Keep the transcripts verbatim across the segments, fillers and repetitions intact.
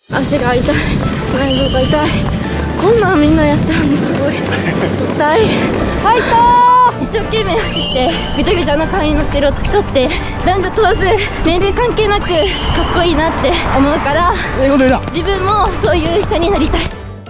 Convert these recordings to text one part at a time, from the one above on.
足が痛い、内臓が痛い。こんなんみんなやったのすごい痛い。ファイトー！一生懸命走ってぐちゃぐちゃな川に乗ってる人って男女問わず年齢関係なくかっこいいなって思うから、自分もそういう人になりたい。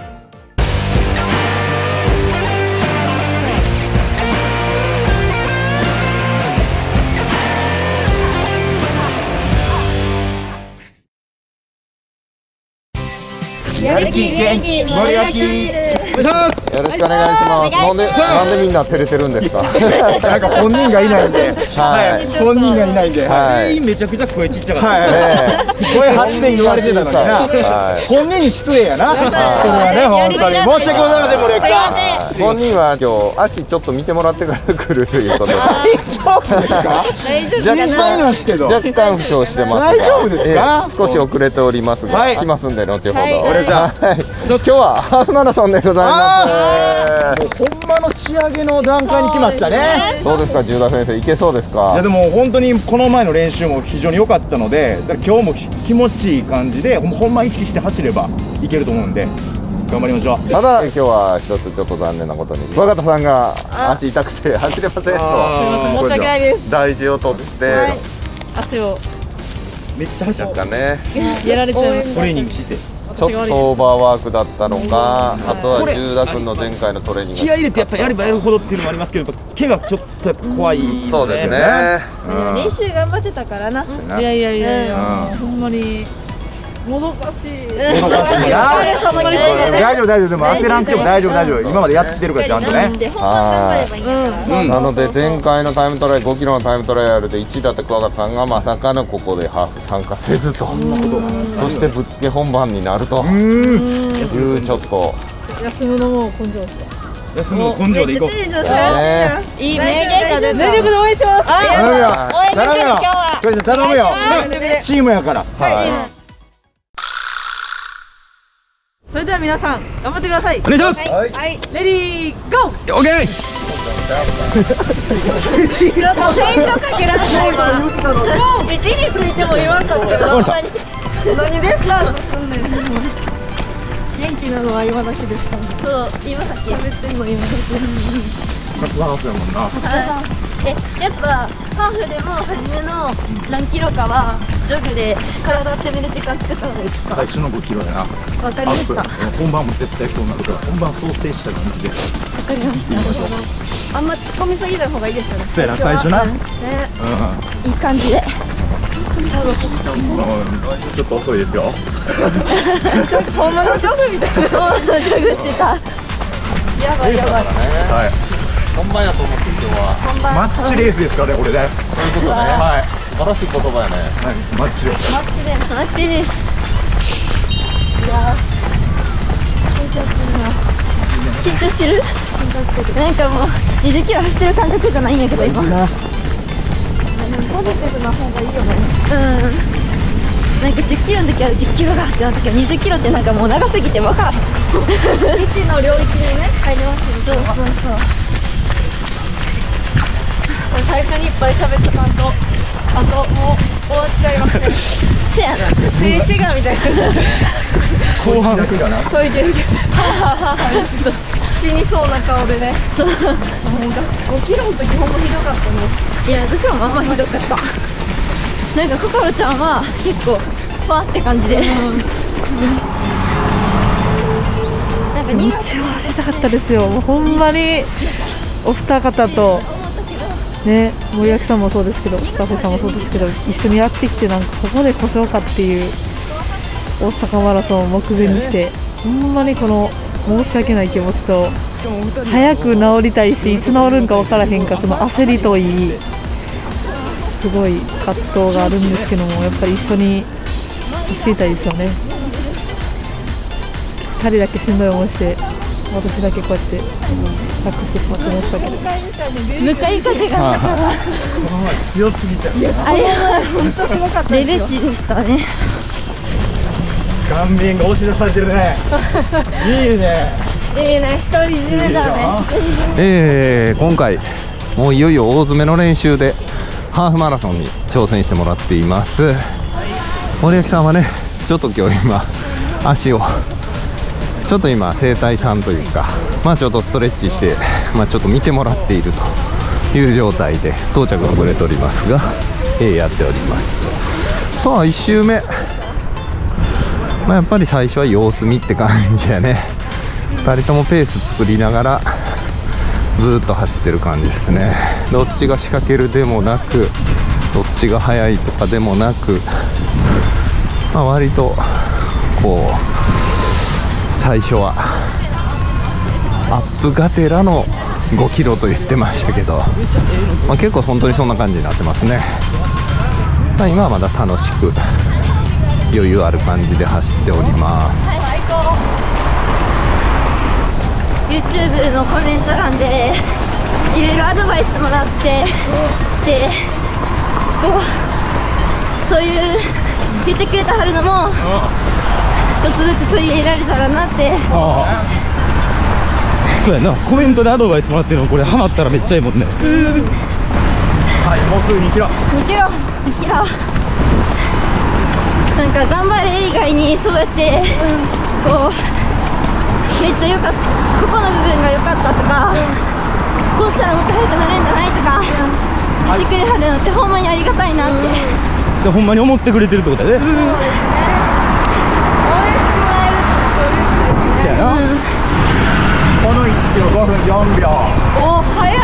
やる気元気盛り上げ。 よろしくお願いします。なんでなんでみんな照れてるんですか。 なんか本人がいないんで、はい、本人がいないんで、 はい。 めちゃくちゃ声ちっちゃかった。 はい、声張って言われてたのにな。本人に失礼やな。それはね、本当に申し訳ございません、森脇さん。 本人は今日足ちょっと見てもらってから来るということで。 大丈夫ですか。心配なんですけど。 若干負傷してますが。 大丈夫ですか。 少し遅れておりますが、来ますんで後ほど。 俺じゃあ、 今日はハーフマラソンでございます。 もうほんまの仕上げの段階に来ましたね。 どうですか、重田先生、いけそうですか。 いやでも本当にこの前の練習も非常に良かったので、だから今日も気持ちいい感じで、ほんま意識して走ればいけると思うんで頑張りましょう。 ただ今日は一つちょっと残念なことに若田さんが足痛くて走れませんと。 申し訳ないです。 大事を取って、はい、 足をめっちゃ走ったね。 やられちゃいます。 トレーニングしてちょっとオーバーワークだったのか、あとは重田君の前回のトレーニング気合い入れてやっぱやればやるほどっていうのもありますけど、怪我ちょっとやっぱ怖いですね。 そうですね。 練習頑張ってたからな。いやいやいやいや、ほんまにもどかしい。 もどかしいな。大丈夫大丈夫、でも焦らんくても大丈夫大丈夫。今までやってきてるからちゃんとね。 なので前回のタイムトライごキロのタイムトライアルでいちいだった桑形さんがまさかのここでハーフ参加せずと、そしてぶっつけ本番になるというちょっと休むのも根性ですか。 休むの根性でいこう。 いい名言が出た。全力で応援します。 頼むよ。頼むよ。頼むよ。チームやから。 それでは皆さん頑張ってください。 お願いします。 はい。レディーゴー。 オッケー。 ちょっとテンションかけられないわ。位置についても言わんかったけど、何でスタートすんねん。元気なのは今だけでした。そう、今だけ。喋ってんの今だけ。 夏ハーフやもんな。 え、やっぱハーフでも初めの何キロかはジョグで体を温める時間作った方がいいですか。 最初のごキロやな。 わかりました。 本番も絶対そうなるから、本番想定した感じで。 わかりました。あんま突っ込みすぎない方がいいですよね。 そうやな、最初な。 ね、いい感じで。 ちょっと遅いですよ。 ほんまのジョグみたいな。ほんまのジョグしてた。やばいやばい。 はい。 本番やと思って今日はマッチレースですかね、これね。 そういうことね。はい。素晴らしい言葉やね。 マッチレース。 マッチレース。マッチレース。いやー、緊張するな。緊張してる？なんかもうにじゅっキロ走ってる感覚じゃないんやけど今。ポジティブな方がいいよね。うん。なんかじゅっキロの時はじゅっキロがってなったけどにじゅっキロってなんかもう長すぎて分からへん。未知の領域にね入りますね。そうそうそう。最初にいっぱい喋った感と、あともう終わっちゃいますね。せやな。静止画みたいな。 後半だけだな。 そういけるけど。はははは。死にそうな顔でね。そう。ごキロの時ほんまひどかったね。いや私もまあまあひどかった。なんか心ちゃんは結構ファーって感じで。なんか日中走りたかったですよ。もうほんまにお二方と。ね、森脇さんもそうですけどスタッフさんもそうですけど一緒にやってきてなんかここで故障かっていう大阪マラソンを目前にしてほんまにこの申し訳ない気持ちと早く治りたいしいつ治るんか分からへんかその焦りといいすごい葛藤があるんですけどもやっぱり一緒に走りたいですよね。ふたりだけしんどい思いして私だけこうやって隠してしまってましたけど向かい風が強すぎちゃう。 あれは本当すごかったレベチでしたね。 顔面が押し出されてるね。いいねいいね。独り占めだね。 えー、今回もういよいよ大詰めの練習でハーフマラソンに挑戦してもらっています。森脇さんはねちょっと今日今足をちょっと今整体さんというか、まあちょっとストレッチして、まあちょっと見てもらっているという状態で到着が遅れておりますが、えー、やっております。さあいち周目、まあ、やっぱり最初は様子見って感じやね。ふたりともペース作りながらずーっと走ってる感じですね。どっちが仕掛けるでもなく、どっちが速いとかでもなく、まあ、割とこう最初はアップがてらのごキロと言ってましたけど、まあ、結構本当にそんな感じになってますね。まあ、今はまだ楽しく余裕ある感じで走っております。 YouTube のコメント欄でいろいろアドバイスもらってでこうそういう言ってくれたはるのもちょっとずつ取り入れられたらなって。 ああ、そうやな、コメントでアドバイスもらってるのこれハマったらめっちゃいいもんね。 うん、 はい、もうすぐにキロにキロにキロなんか頑張れ以外にそうやって、うん、こうめっちゃ良かった、ここの部分が良かったとか、うん、こうしたらもっと速くなるんじゃないとか、うん、言ってくれはるのってほんまにありがたいなって、うん、 でほんまに思ってくれてるってことだね。うん、応援してもらえるって嬉しいですね。 そうやな、うん、 このいちキロごふんよんびょう。 おー速い。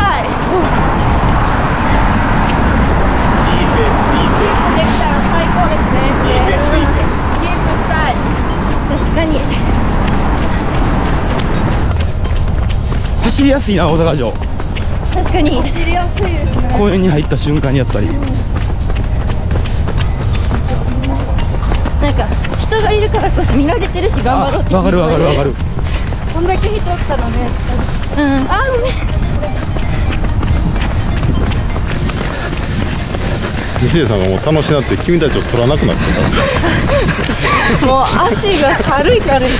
いいペース、いいペースできたら最高ですね。 いいペース、いいペース。 キープしたい。確かに走りやすいな大阪城。 確かに走りやすいですね。 公園に入った瞬間にやっぱり、うん、 なんか人がいるからこそ見られてるし頑張ろうって。 わかるわかるわかる。 こんだけ人おったらね。うん、あーごめん。 西出さんがもう楽しなって君たちを取らなくなってたもう足が軽い軽い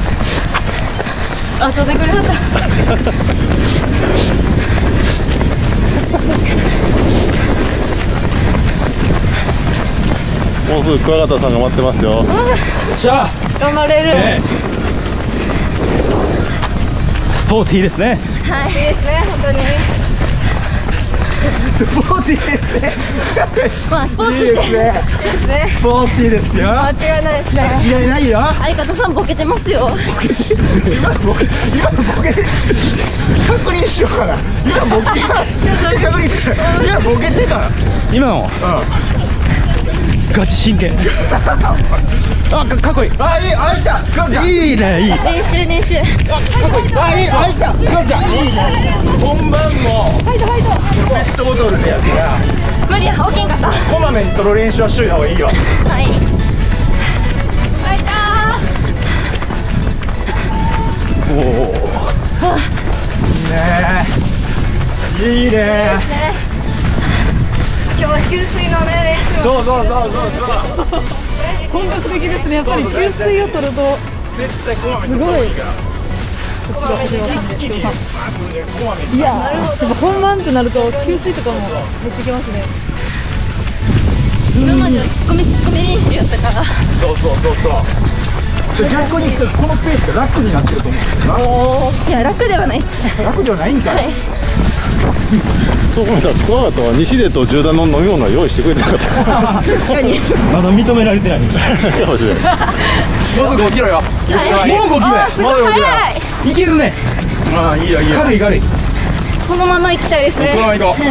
あ、飛んでくれはったもうすぐ桑形さんが待ってますよ。 しゃあ頑張れる、 ね、スポーティーですね。 はい、いいですね、本当にスポーティーですね。 まあスポーツしてるですね。 スポーティーですよ。 間違いないですね。 間違いないよ。 相方さんボケてますよ。 今ボケ、今ボケ、確認しようかな。今ボケ、確認、今ボケてた。 今の、うん、ガチ真剣。あ、か、かっこいい。 あ、いい、あいた、かおちゃん。いいね、いい。 練習練習。 あ、かっこいい。あ、いい、あいた、かおちゃん。いいね。本番も。 ファイトファイト。 ペットボトルでやってや。 無理や、大きいんかった。 こまめに取る練習はしといた方がいいよ。 はい。ファイタおお。 ー。いいね。いいね。 今日は給水のね練習。 そうそうそうそうそう。 本格的ですね。やっぱり給水を取ると絶対こまめにすごい。いや、でも本番ってなると給水とかも入ってきますね。 今まではツッコミツッコミ練習やったから。 そうそうそうそう。逆にこのペースが楽になってると思う。 いや、楽ではない。 楽ではないんかい。 はい。 そうごめんなさい、桑形は西出と銃弾の飲み物は用意してくれてなかった。 確かに。 まだ認められてない。 かもしれない。 もうすぐごキロよ。 はい。 もうごキロや。 あ、すごい速い。 いけるね。 ああ、いいよいいよ。 軽い軽い。 このまま行きたいですね。 このまま行こう。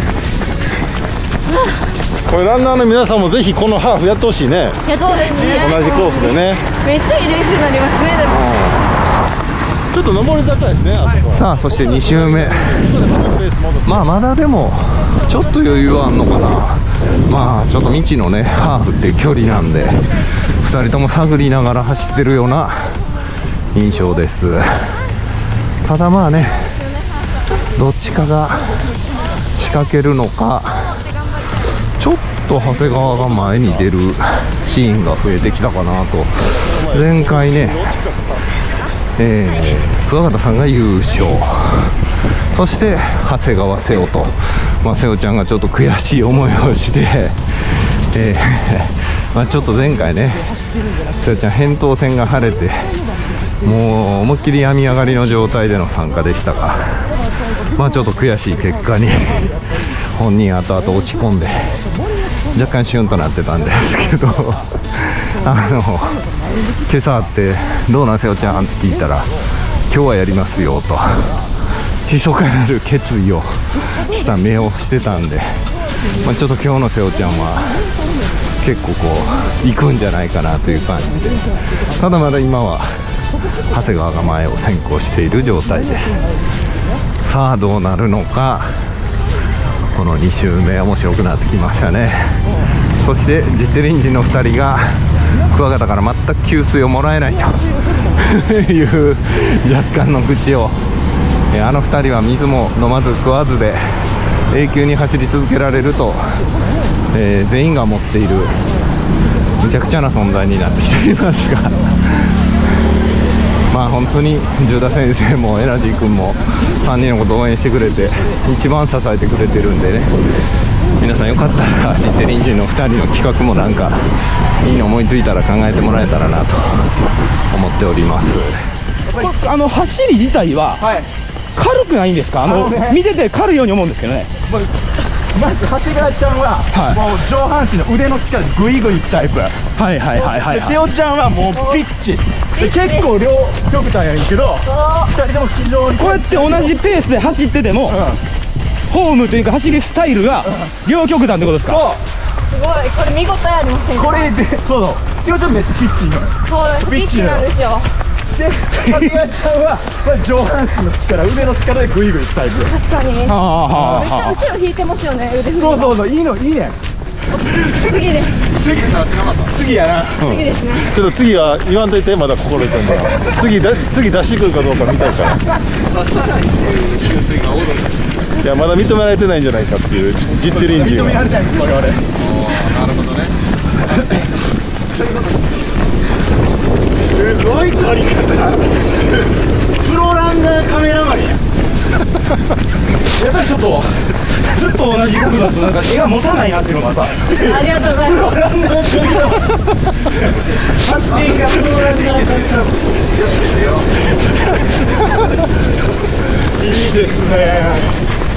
これランナーの皆さんもぜひこのハーフやってほしいね。 やってほしい。 同じコースでね。 めっちゃいい練習になりますね。でも。 ちょっと上り坂ですね。さあ、そしてに周目。まあまだでもちょっと余裕はあんのかな。まあちょっと未知のねハーフっていう距離なんでふたりとも探りながら走ってるような印象です。ただまあね、どっちかが仕掛けるのか、ちょっと長谷川が前に出るシーンが増えてきたかなと。前回ね、えー、桑形さんが優勝、そして長谷川瀬尾と、まあ、瀬尾ちゃんがちょっと悔しい思いをして、えー、 まあ、ちょっと前回ね瀬尾ちゃん扁桃腺が腫れてもう思いっきり病み上がりの状態での参加でしたが、まあちょっと悔しい結果に本人後々落ち込んで若干シュンとなってたんですけどあの今朝会って「どうなん瀬尾ちゃん」って聞いたら「今日はやりますよ」と密かなる決意をした目をしてたんで、まあ、ちょっと今日の瀬尾ちゃんは結構こう行くんじゃないかなという感じで、ただまだ今は長谷川が前を先行している状態です。さあどうなるのか、このに周目面白くなってきましたね。そしてジテリンジのふたりがクワガタから全く給水をもらえないという若干の愚痴を、あのふたりは水も飲まず食わずで永久に走り続けられると、えー、全員が持っているむちゃくちゃな存在になってきていますがまあ本当に十田先生もエナジー君もさんにんのことを応援してくれて一番支えてくれてるんでね、皆さんよかったらジテリンジのふたりの企画もなんかいいの思いついたら考えてもらえたらなと思っております。 これあの走り自体は軽くないんですか？あの、ね、見てて軽いように思うんですけどね。 まず長谷川ちゃんは、はい、もう上半身の腕の力でグイグイいくタイプ。はいはいはいはい、はい、瀬尾ちゃんはもうピッチで結構両極端やねんけどふたりとも非常にこうやって同じペースで走ってても、うん、フォームというか走りスタイルが両極端ってことですか？ すごい、これ見応えありませんか？ これでそうそう、瀬尾ちゃんめっちゃピッチいいのよ。 そうピッチなんですよ。 で、長谷川ちゃんは、まあ、上半身の力、腕の力でグイグイいくタイプ。 確かに。 はあはあ、 めっちゃ後ろ引いてますよね、腕振り。 そうそうそう、いいの、いいね。 次です。 次、次やな。 次ですね。 ちょっと次は言わんといて、まだ心得てんから次だ、次出してくるかどうか見たいからいや、まだ認められてないんじゃないかっていうジッテリンジが認められないんです、我々。なるほどねすごい撮り方プロランナーカメラマンややっぱりちょっとずっと同じ角度だとなんか絵が持たないなっていうのがさありがとうございます。 プロランナーカメラマン発展がプロランナーカメラマンいいですね。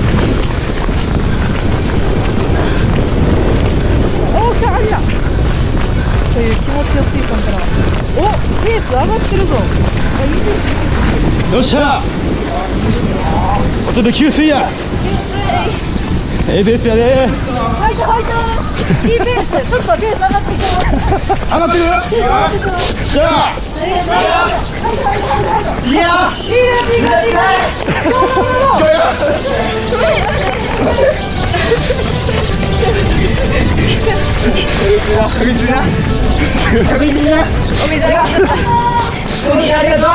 おー、ありゃという気持ちよすい感からおペース上がってるぞ。 よっしゃー、ちょっと給水やええペースやで。 入った入ったいいペース、ちょっとペース上がってきてます。 上がってるよっしゃーいやいいねいいねいいね確実にな確実になお水あげちゃった。 お水ありがとう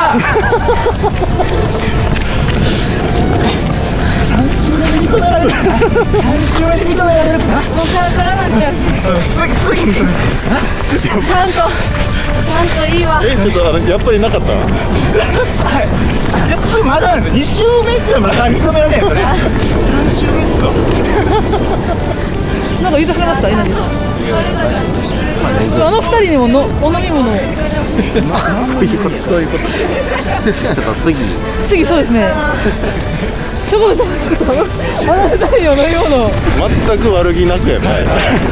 さん週目で認められるさん週目で認められるかな。 もうカラカラになっちゃうし次にそれちゃんとちゃんといいわ。 え、ちょっとあのやっぱりなかったはいいや次まだなんですよ。に週目っちゃまだ認められないですよね。さん週目っすよなんか言いたくなりました、稲見さん。あの二人にものお飲み物を。 そういうことそういうことちょっと次次そうですね。そこでちょっとあの二人にお飲み物を。 全く悪気なくやね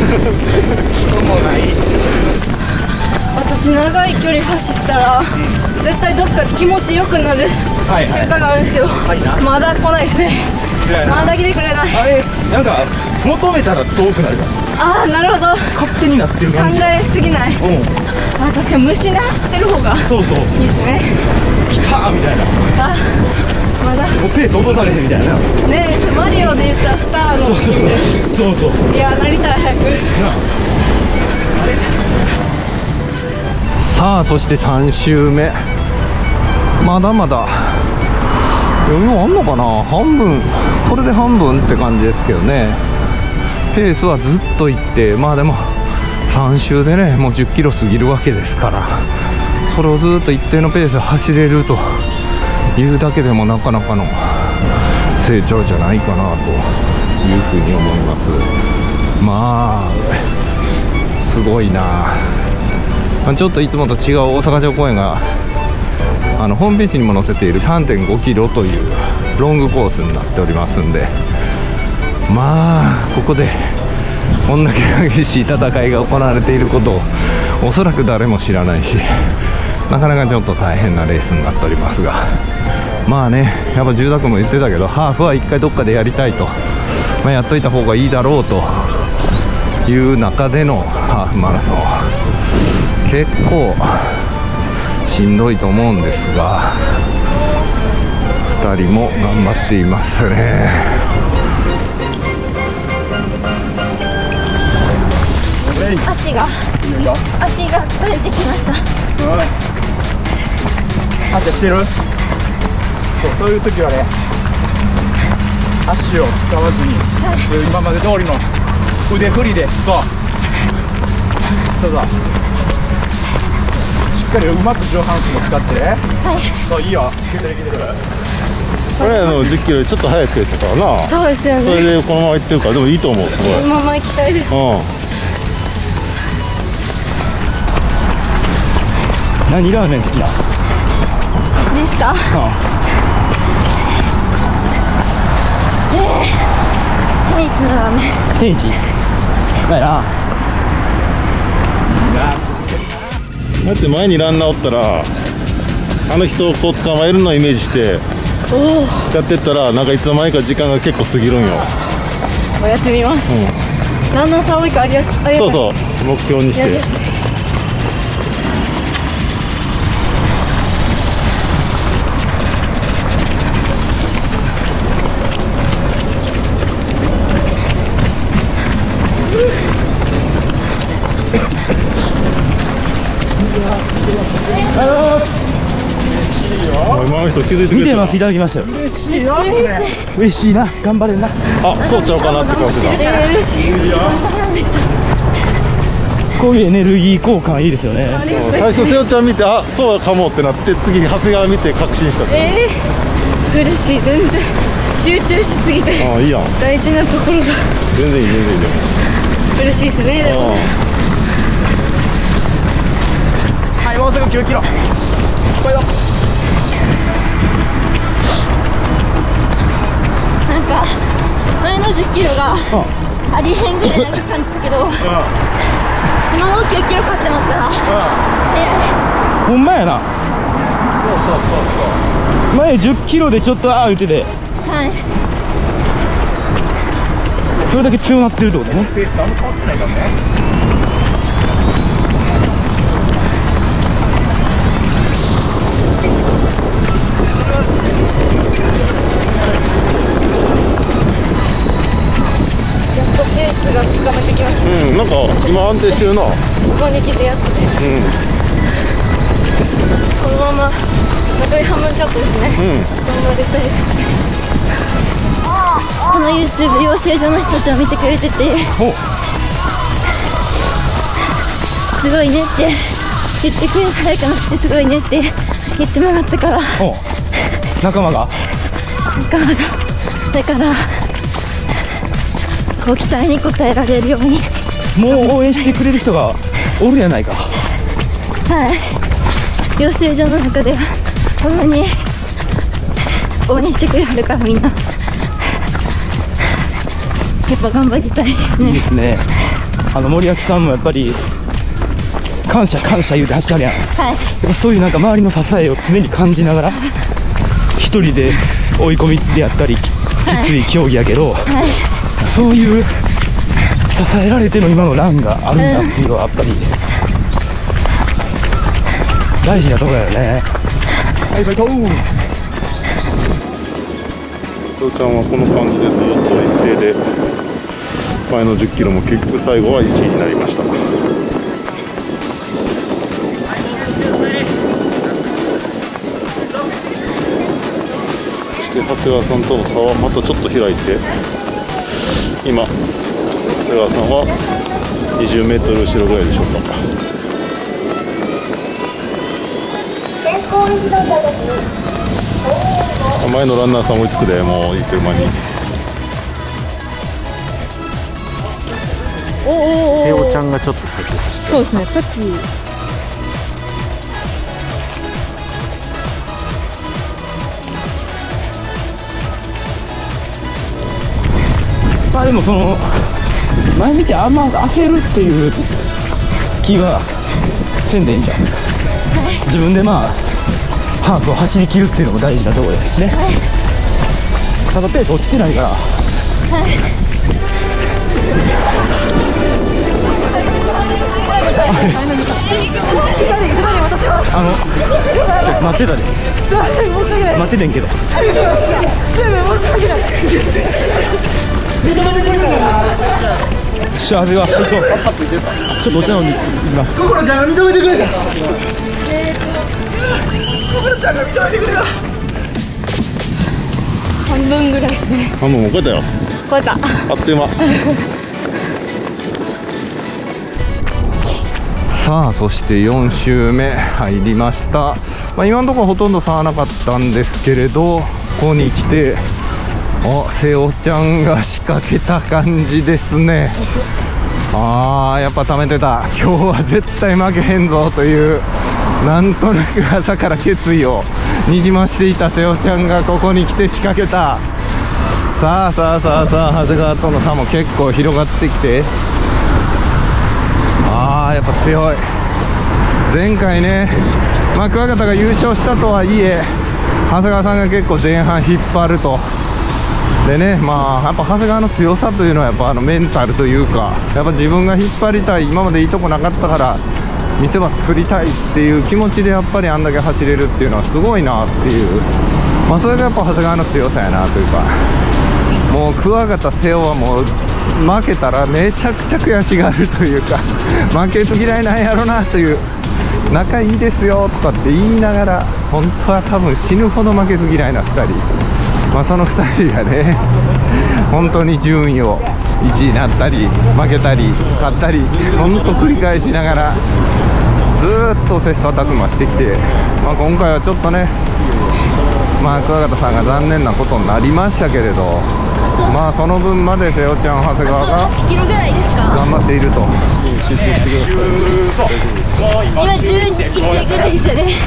私長い距離走ったら絶対どっかで気持ちよくなる瞬間があるんですけど、まだ来ないですね。まだ来てくれない。 あれなんか求めたら遠くなるからああ、なるほど。 勝手になってる考感じ。 えすぎない。 うん、 あ、確かに虫に走ってる方がそうそういいですね。 来たーみたいな、 あ、まだもうペース落とされへんみたいな。 ねえ、マリオで言ったらスターの気分で。 そうそういや、なりたい早く。 さあそしてさん週目まだまだ余裕あんのかな。半分これで半分って感じですけどね。ペースはずっといって、まあでもさん周でねもうじゅっキロ過ぎるわけですから、それをずっと一定のペースで走れるというだけでもなかなかの成長じゃないかなというふうに思います。まあすごいな。ちょっといつもと違う大阪城公園があのホームページにも載せている さんてんごキロというロングコースになっておりますんで、まあここでこんだけ激しい戦いが行われていることをおそらく誰も知らないし、なかなかちょっと大変なレースになっておりますが、まあね、やっぱ重田君も言ってたけど、ハーフは一回どっかでやりたいと、まあ、やっといた方がいいだろうという中でのハーフマラソン、結構しんどいと思うんですが、ふたりも頑張っていますね。 足が足が疲れてきました。 足してる？そう、そういう時はね、足を使わずに、はい、今まで通りの腕振りで、そうそうそう、しっかりうまく上半身を使ってね、はい、そう、いいよ、いけてるいけてる。 これのじゅっキロちょっと早くやったからな。 そうですよね。 それでこのまま行ってるから、でもいいと思う、すごい。 このまま行きたいです。 うん。 何ラーメン好きな？ 私ですか？ええー、天一のラーメン。 天一？ないな。 だって前にランナーおったら、あの人をこう捕まえるのをイメージしてやってったら、なんかいつの間にか時間が結構過ぎるんよ。 やってみます、うん、ランナーさん多いからありやすありやすそうそう、目標にして。今の人気づいてくれてる。 見てます、いただきましたよ。 嬉しいよ。 嬉しいな、頑張れんな。 あ、そうちゃうかなって顔してた。 嬉しい。 こういうエネルギー交換いいですよね。 最初瀬尾ちゃん見て、あ、そうかもってなって、次長谷川見て確信した。 ええー、嬉しい。全然集中しすぎて、 あ、いいやん、 大事なところが全然いい、全然いい。でも嬉しいですね。でもはい、もうすぐきゅうキロ。これだ。 なんか前のじゅっキロがありへんぐらい長く感じたけど、うん、今もうきゅうキロ勝ってますから、うん、早い。 ほんまやな。 そうそうそうそう。前じゅっキロでちょっとああ打てて、 はい、 それだけ強なってるってことね。 ペースあんま変わってないからね。 やっとペースがつかめてきました。 うん、なんか今安定してるな。ここに来てやっとです、うん、このまま残り半分ちょっとですね、うん、頑張りたいです。この YouTube 養成所の人たちを見てくれてて、すごいねって言ってくれたらかなって、すごいねって言ってもらったから、 仲間が仲間がだからこう期待に応えられるように。 もう応援してくれる人がおるやないか。 はい、養成所の中ではほんまに応援してくれはるから、みんなやっぱ頑張りたいですね。 いいですね。あの森脇さんもやっぱり感謝感謝言うて走ってはるやん、はい、やっぱそういうなんか周りの支えを常に感じながら、一人で追い込みであったりきつい競技やけど、はいはい、そういう支えられての今のランがあるんだっていうのはやっぱり大事なところだよね。はい、ファイト。 瀬尾ちゃんはこの感じでずっと一定で、前のじゅっキロも結局最後はいちいになりました。そして長谷川さんとの差はまたちょっと開いて、今長谷川さんはにじゅうメートル後ろぐらいでしょうか。前のランナーさん追いつくで、もう言ってる間に。 おおお。 瀬尾ちゃんがちょっと先走った。 そうですね。さっき。 まあでもその前見てあんま焦るっていう気はせんでいいんじゃん。自分でまあハーフを走り切るっていうのも大事なところですしね、はい、ただペース落ちてないから、はい、あの待ってたで待っててんけどしゃべは最高。ちょっとお茶飲みに行きます。 心ちゃんが認めてくれた。心ちゃんが認めてくれた。 半分ぐらいですね。 半分も超えたよ。 超えた。 あっという間。 さあ、そしてよん周目入りました。まあ、今のところほとんど差はなかったんですけれど、ここに来てあ、瀬尾ちゃんが仕掛けた感じですね。あー、やっぱ溜めてた。今日は絶対負けへんぞというなんとなく朝から決意をにじましていた瀬尾ちゃんがここに来て仕掛けた。さあさあさあさあ、長谷川との差も結構広がってきて、あー、やっぱ強い。前回ね、まあ、桑形が優勝したとはいえ長谷川さんが結構前半引っ張ると。でね、まあやっぱ長谷川の強さというのはやっぱあのメンタルというか、やっぱ自分が引っ張りたい、今までいいとこなかったから見せ場作りたいっていう気持ちでやっぱりあんだけ走れるっていうのはすごいなっていう、まあそれがやっぱ長谷川の強さやなというか、もう桑形瀬尾はもう負けたらめちゃくちゃ悔しがるというか負けず嫌いなんやろなという、仲いいですよとかって言いながら本当は多分死ぬほど負けず嫌いなふたり、まあ、そのふたりがね本当に順位をいちいになったり負けたり勝ったり本当繰り返しながらずーっと切磋琢磨してきて、まあ、今回はちょっとね、まあ、桑形さんが残念なことになりましたけれど、まあその分まで瀬尾ちゃん、長谷川がはちキロぐらいですか。 頑張っていると。 集中してください。 今じゅういちぐらいですよね。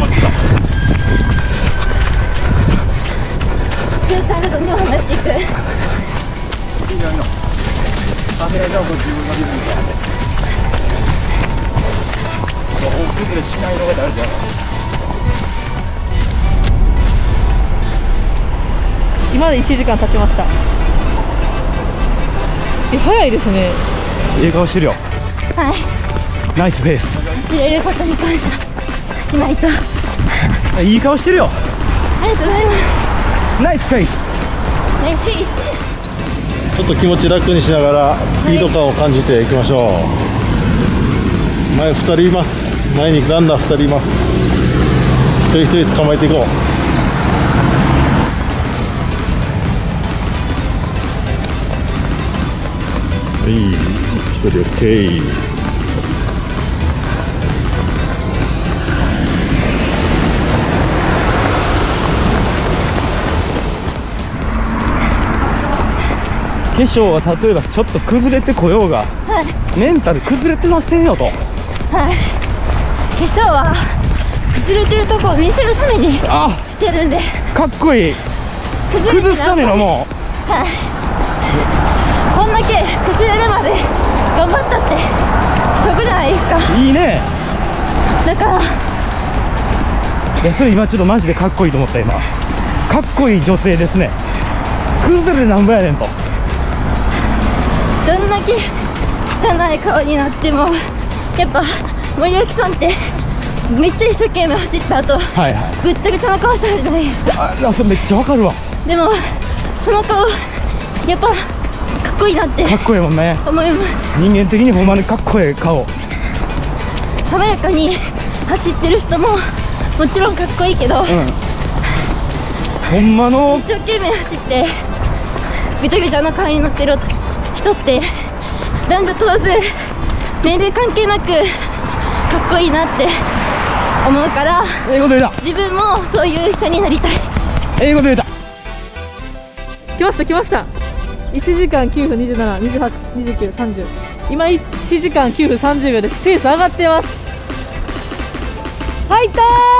瀬尾ちゃんがどんどん離していく。 今でいちじかん経ちました。え、早いですね。 いい顔してるよ。 はい。 ナイスフェイス。 走れることに感謝しないと。 いい顔してるよ。 ありがとうございます。 ナイスフェイス。 ナイスフェイス。 ちょっと気持ち楽にしながらスピード感を感じていきましょう。前ふたりいます。前にランナーふたりいます。一人一人捕まえていこう。はい、一人 OK。 化粧は例えばちょっと崩れてこようが、はい、メンタル崩れてませんよと。はい、 化粧は崩れてるとこを見せるためにしてるんで、 かっこいい。崩すためのもう、 はい、こんだけ崩れるまで頑張ったって勝負じゃないですか。 いいね。 だからいや、それ今ちょっとマジでかっこいいと思った。今かっこいい女性ですね。崩れなんぼやねんと。 どんだけ汚い顔になってもやっぱ森脇さんってめっちゃ一生懸命走った後、はいはい、ぐっちゃぐちゃな顔してるじゃないですか。 あ、それめっちゃわかるわ。 でもその顔やっぱかっこいいなってかっこいいもんね。 思います。 人間的にほんまにかっこいい顔。 爽やかに走ってる人ももちろんかっこいいけど、うん、 ほんまの一生懸命走ってぐちゃぐちゃな顔になってる人って男女問わず年齢関係なくかっこいいなって思うから、 英語で言うた。 自分もそういう人になりたい。 英語で言うた。 来ました来ました。いちじかんきゅうふんにじゅうなな、にじゅうはち、にじゅうきゅう、さんじゅう。 今いちじかんきゅうふんさんじゅうびょうです。ペース上がってます。入った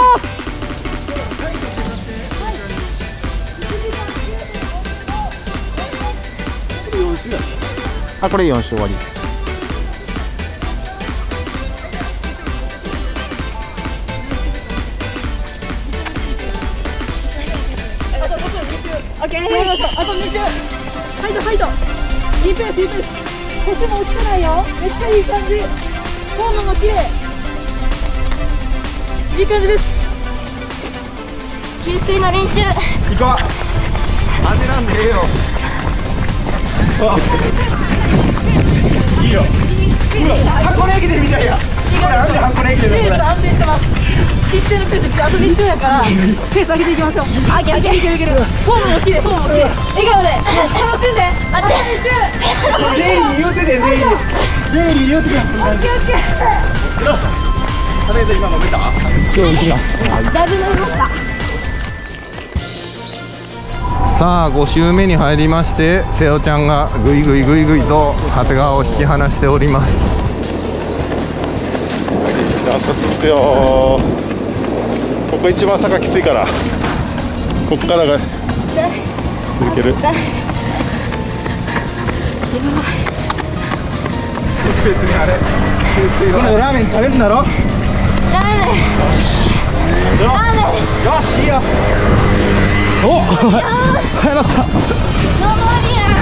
ー。あ、これよん周終わり。 オッケー、あとに周。ハイドハイド。いいペースいいペース。腰も落ちてないよ。めっちゃいい感じ。フォームも綺麗。いい感じです。 給水の練習。 行こう。味なんでええよ。いいよ。うわ、箱根駅伝みたいや。なんで箱根駅伝だこれ。 ペース安定してます。切ってるペースあとに周やからペース上げていきましょう。 あ、いけるいけるいけるいける。 フォームも綺麗、フォームも綺麗。笑顔で楽しんで。 待って。 レイに言うてね、レイに。レイに言うてね。 オッケーオッケー。 花江さん今飲めた？ 今日行きます。 だいぶ飲みました。 さあご周目に入りまして、瀬尾ちゃんがぐいぐいぐいぐいと長谷川を引き離しております。 段差続くよー。ここ一番坂きついから、ここからがいける。 今ラーメン食べるんだろ？ ラーメン。ラーメン。 よし、いいよ。 お早かった。 ノーモーリア。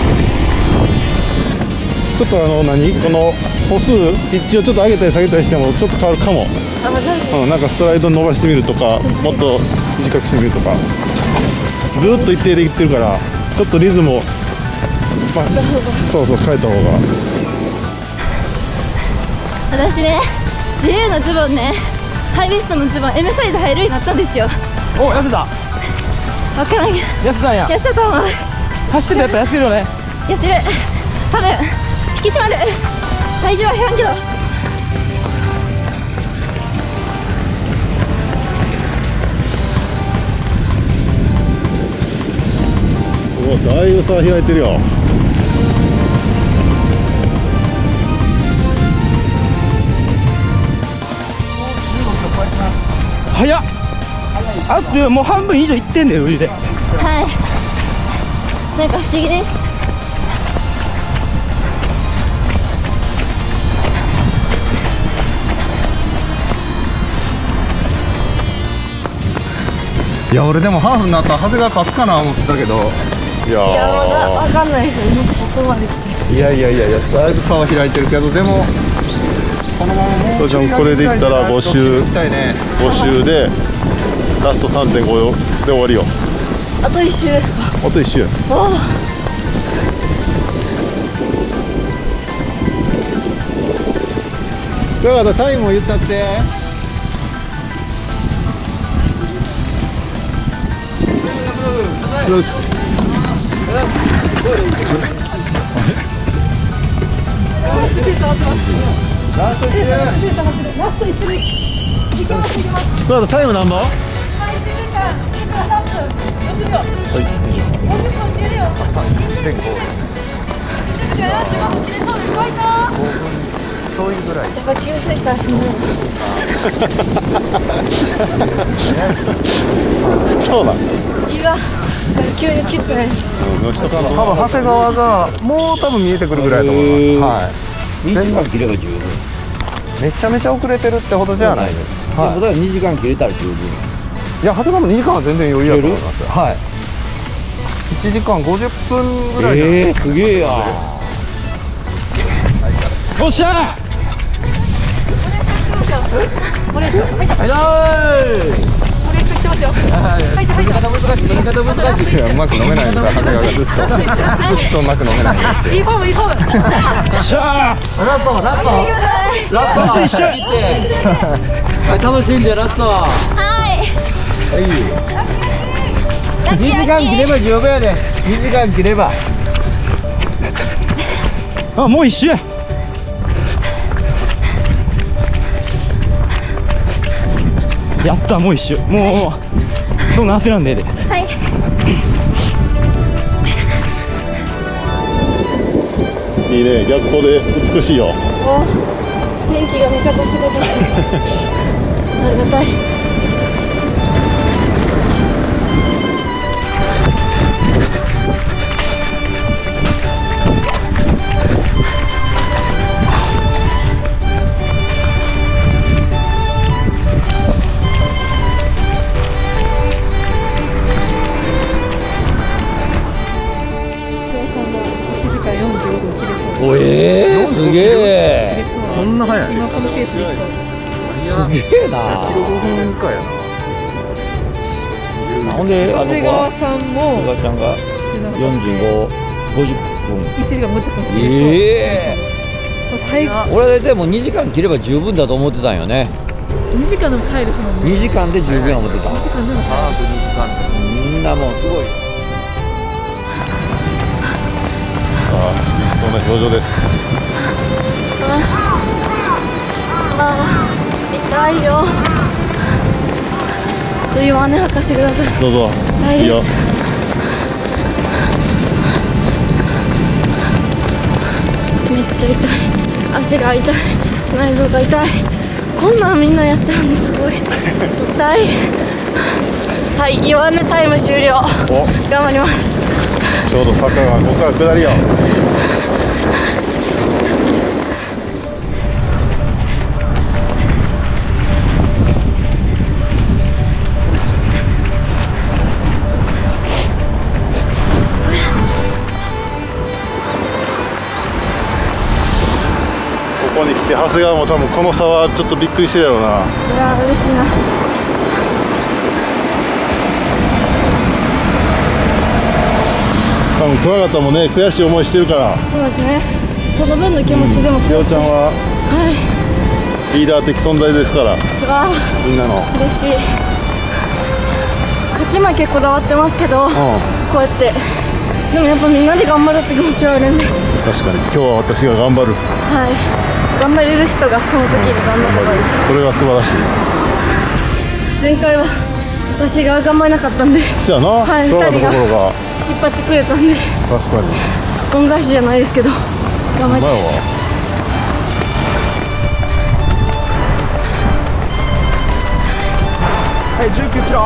ちょっとあの何この歩数ピッチをちょっと上げたり下げたりしてもちょっと変わるかも。うん、なんかストライド伸ばしてみるとか、もっと短くしてみるとか。ずーっと一定でいってるからちょっとリズムを、まあ、そうそう変えた方が。 私ね、ジレーのズボンね、ハイウエストのズボン エム サイズ入るようになったんですよ。 お、痩せた。 わからんけど痩せたんや。 痩せたと思う。 走ってたらやっぱ痩せるよね。 痩せる。多分引き締まる。体重は減らんけど。 お、だいぶ差開いてるよ。 早っ。あともう半分以上いってんだよ、余裕で。 はい。なんか不思議です。 いや俺でもハーフになったら長谷川勝つかな思ってたけど、 いやー、 いや、まだわかんないですよ。ここまで来て。 いやいやいやいやだいぶ差は開いてるけど、でもこのままもう父ちゃんこれでいったらご周行きたいね。 ご周でラスト さんてんご で終わりよ。 あと一周ですか。 あと一周。 おー。 だからタイムも言ったって。よし。 そうだ、タイム何番？ 遠いぐらい。 やっぱ給水したらしんどい。 そうだ。 胃が急にキュッとね。 のしとかの。 多分長谷川がもう多分見えてくるぐらいだと思います。はい。 にじかん切れば十分。 めちゃめちゃ遅れてるってほどじゃないです。 はい。だからにじかん切れたら十分。 いや長谷川もにじかんは全然余裕だと思いますよ。はい。いちじかんごじゅっぷんぐらいじゃないええー、すげえや。 よっしゃー。 これ入ってはい、 これ来てますよ。入って入って。 いやうまく飲めないんですか、長谷川がずっとずっとうまく飲めないんですよ。 いいフォームいいフォーム。 よっしゃー。 ラストラストラスト一緒。 はい、楽しんでラスト。ははい。 い。にじかん切れば十分やで。にじかん切れば。 あ、もう一周。やった、もう一周。もうそんな焦らんでええで。 はい。 いいね、逆光で美しいよ。 お、天気が味方すごいです。ありがたい。 おえー、すげえ。 そんな早い。 今このペースでいくとすげえな。 キロごふん以下やな。 ほんで、あの長谷川さんも長谷川ちゃんがよんじゅうご、ごじゅっぷん。 いちじかんごじゅっぷん切れそう。 ええ。最後。 俺は大体もうにじかん切れば十分だと思ってたんよね。 にじかんでも入るその。 にじかんで十分や思ってた。 にじかんでもハーフにじかん。みんなもうすごい。 ああ、嬉しそうな表情です。 ああ、痛いよ。ちょっと弱音吐かしてください。 どうぞ。 痛いです。めっちゃ痛い。足が痛い。内臓が痛い。こんなんみんなやってるのすごい。痛い。はい、弱音タイム終了。頑張ります。 ちょうど坂がここから下りよ。ここに来て長谷川も多分この差はちょっとびっくりしてるやろうな。 いやー、嬉しいな。 多分桑形もね、悔しい思いしてるから。 そうですね。その分の気持ちでも瀬尾ちゃんははいリーダー的存在ですから。 うわみんなの嬉しい。勝ち負けこだわってますけど、うん、こうやってでもやっぱみんなで頑張るって気持ちはあるんで。 確かに今日は私が頑張る。 はい、頑張れる人がその時に頑張ればいい、 うん、それが素晴らしい。 前回は私が頑張れなかったんで、 そうやな、 はい、ふたりが引っ張ってくれたんで、 確かに恩返しじゃないですけど頑張りました。 はい、じゅうきゅうキロ。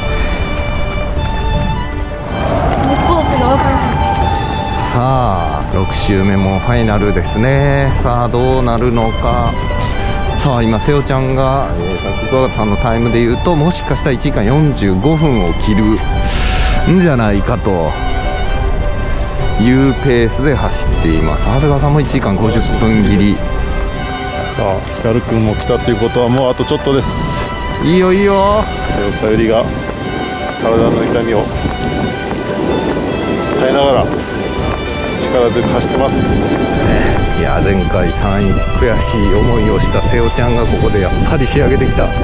もうコースが分からなくてしまう。 さあろく周目もファイナルですね。さあどうなるのか。さあ今瀬尾ちゃんが、えー、桑形さんのタイムでいうともしかしたらいちじかんよんじゅうごふんを切るんじゃないかというペースで走っています。長谷川さんもいちじかんごじゅっぷん切り。 さあ光くんも来たということはもうあとちょっとです。 いいよいいよ。 瀬尾さゆりが体の痛みを耐えながら力強く走ってます。 いや前回さんい悔しい思いをした瀬尾ちゃんがここでやっぱり仕上げてきた。さ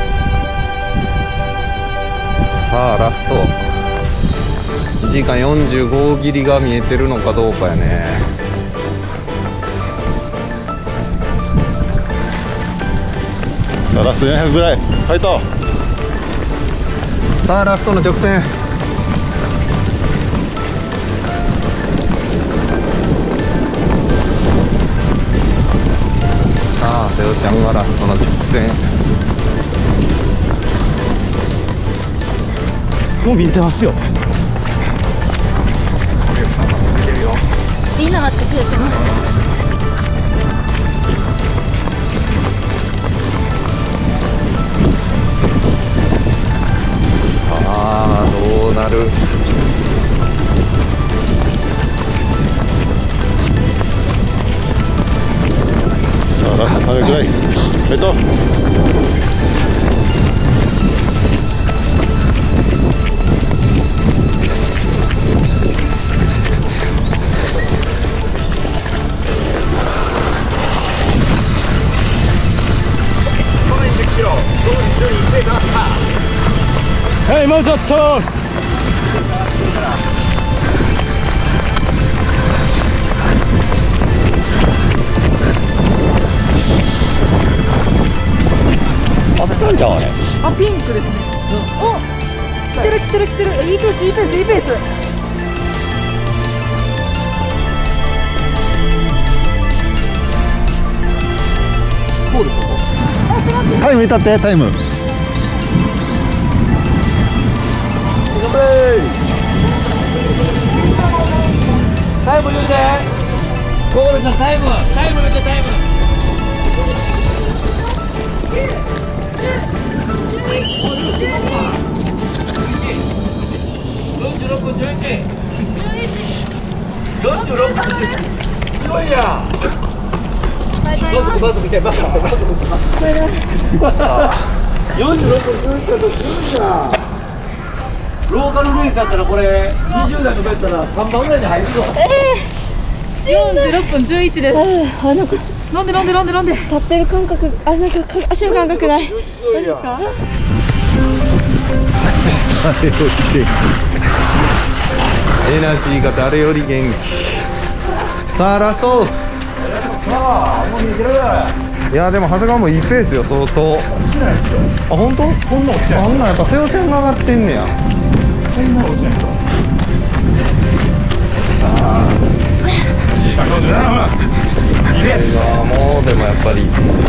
あラストいちじかんよんじゅうご切りが見えてるのかどうかやね。 さあラストよんひゃくぐらいファイト。 さあラストの直線。さあ瀬尾ちゃんがラストの直線。 もう見えてますよ。 みんな待ってくれてます。 さあどうなる。 さあラストさんびゃくぐらいファイト。 はい、もうちょっと。 あ、来たんちゃうあれ。 あ、ピンクですね。お、来てる来てる来てる。いいペースいいペースいいペース。 ールここ。 タイム歌ってタイム。 タイム言うて。ゴールのタイム、タイム言うてタイム。よんじゅうろっぷんじゅういち。よんじゅうろっぷんじゅういち。すごいや。バスバス見てバスバスバス。よんじゅうろっぷんじゅういちだとすごいや。ローカルレースだったらこれにじゅうだいとかやったらさんばんぐらいに入るぞ。 よんじゅうろっぷんじゅういちです。あ、なんか飲んで飲んで飲んで飲んで。立ってる感覚、あ、なんか足の感覚ない。大丈夫ですか？ エナジーが誰より元気。さあラスト。 ああ、もう見えてる。 いやでも長谷川もいいペースよ相当。 しないですよ。 あ本当？ こんな落ちない。 あんなやっぱ瀬尾ちゃんが上がってんねや。 こんな落ちないと。さあ。いちじかんよんじゅうななふん。いいです。 あもうでもやっぱり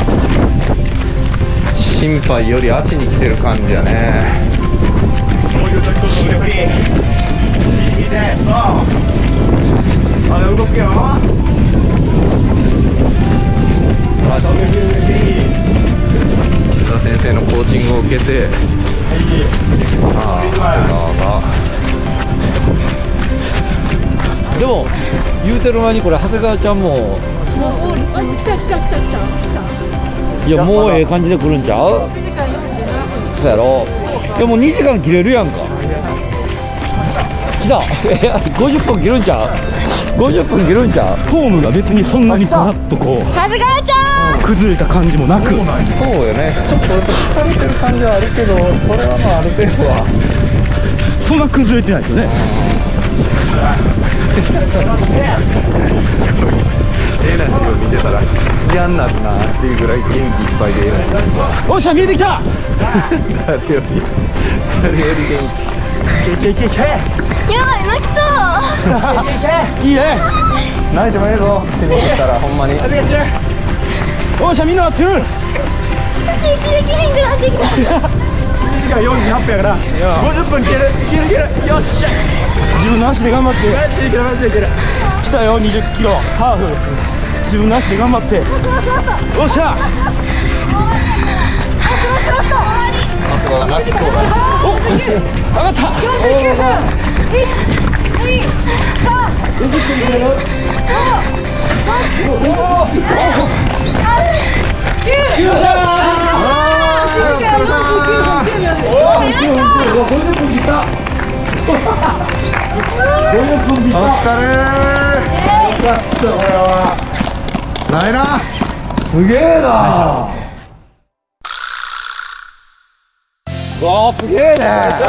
心配より足に来てる感じやね。 そういう時こそ腕振り。いいね。そう。まだ動くよ。 千田先生のコーチングを受けて、 でも言うてる間にこれ長谷川ちゃんももうゴールしました。来た来た来た来た。 いやもうええ感じで来るんちゃう？そうやろ。いやもうにじかん切れるやんか。来た。ごじゅっぷん切るんちゃう？ごじゅっぷん切るんちゃう？ フォームが別にそんなにガラッとこう長谷川ちゃん崩れた感じもなく、 そうよね。ちょっとやっぱ疲れてる感じはあるけど、これはまあある程度はそんな崩れてないですよね。 エナジーを見てたら嫌になるなっていうぐらい元気いっぱいでエナジーがおっしゃ見えてきた。 誰より誰より元気。 いけいけいけ。 やばい泣きそういいね。 泣いてもええぞ手に入れたらほんまに。 おっしゃみんな待ってる。 息できへんくなってきたいちじかんよんじゅうはっぷんやからごじゅっぷん切れる切れる切れる。よっしゃ。 自分の足で頑張って。 マジでいけるマジでいける。 来たよにじゅっキロハーフ。自分の足で頑張って。おっしゃ。 泣きそうだし。 お上がった。 よんじゅうきゅうふん。いち、に、さん、よん、 お疲れー。ないな。 すげえな。わあすげえね。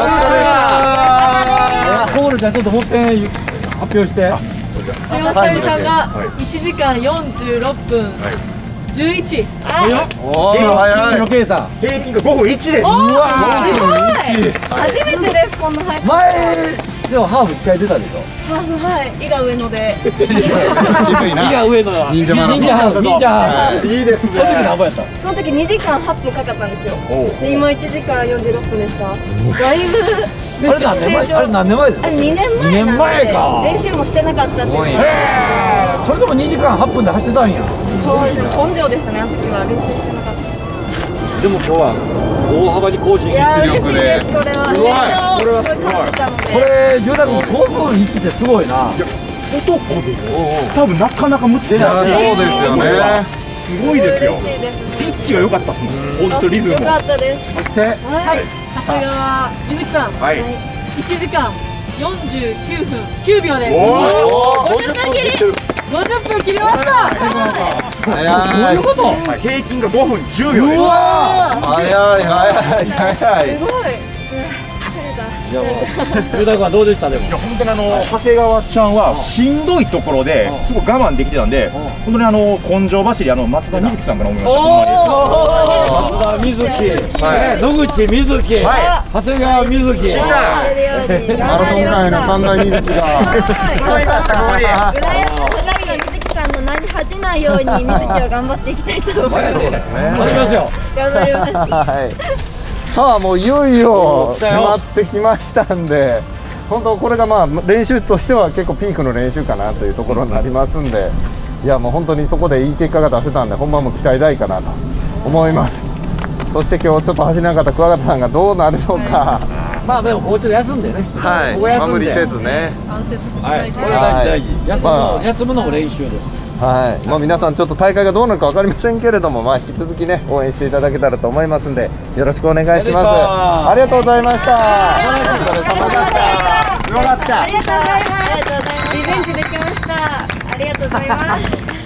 コールちゃんちょっともう一遍発表して。 瀬尾さゆりさんがいちじかんよんじゅうろっぷんじゅういち。 おー早いの計算。 平均がごふんいちです。 すごい初めてですこんな早く。 前でもハーフ一回出たでしょ。 ハーフはい伊賀上野で渋いな。 いや上野だ。 忍者マラソン。 忍者ハーフ忍者ハーフ。 いいですね。 その時何本やった？ その時にじかんはっぷんかかったんですよ。で今いちじかんよんじゅうろっぷんですか。だいぶあれ何年前？あれ何年前ですか？ あれにねんまえなんでにねんまえか練習もしてなかったっていう。 それでもにじかんはっぷんで走ってたんや。 そうですね根性でしたねあの時は練習してなかった。 でも今日は大幅に更新。 いや嬉しいですこれは成長すごい感じたので。 これジョーダ君ごふんいちってすごいな。 男で多分なかなか難しい。そうですよね。 すごいですよ。 嬉しいですピッチが良かったっすもん。本当リズムも。 よかったです。 そしてはい長谷川みずきさんはい。 いちじかんよんじゅうきゅうふんきゅうびょうです。 おごじゅっぷん切り。 ごじゅっぷん切りました。 早い。 お。平均がごふんじゅうびょうです。 早い早い早い。 すごい。 ゆうたくんはどうでしたでも？ いや本当にあの長谷川ちゃんはしんどいところですごい我慢できてたんで、本当にあの根性走りあの松田瑞生さんから思いました。 松田瑞生、野口瑞生、長谷川瑞生。 マラソン界の三大人気が。 揃いましたここに。 浦安の二人の瑞生さんの名に恥じないように水木を頑張っていきたいと思います。 頑張りますよ。 頑張ります。 はい。さあもういよいよ決まってきましたんで、本当これがまあ練習としては結構ピークの練習かなというところになりますんで、いやもう本当にそこでいい結果が出せたんで、本番も期待大かなと思います。そして今日ちょっと走らなかった桑形さんがどうなるのか。 まあでももうちょっと休んでね。 はい。 ここ休んで無理せずね。 はい。これが大事。休むの休むのも練習です。 はい。まあ皆さんちょっと大会がどうなるかわかりませんけれども、まあ引き続きね応援していただけたらと思いますんで、よろしくお願いします。ありがとうございました。 ありがとうございました。すごかった。ありがとうございます。リベンジできました。ありがとうございます。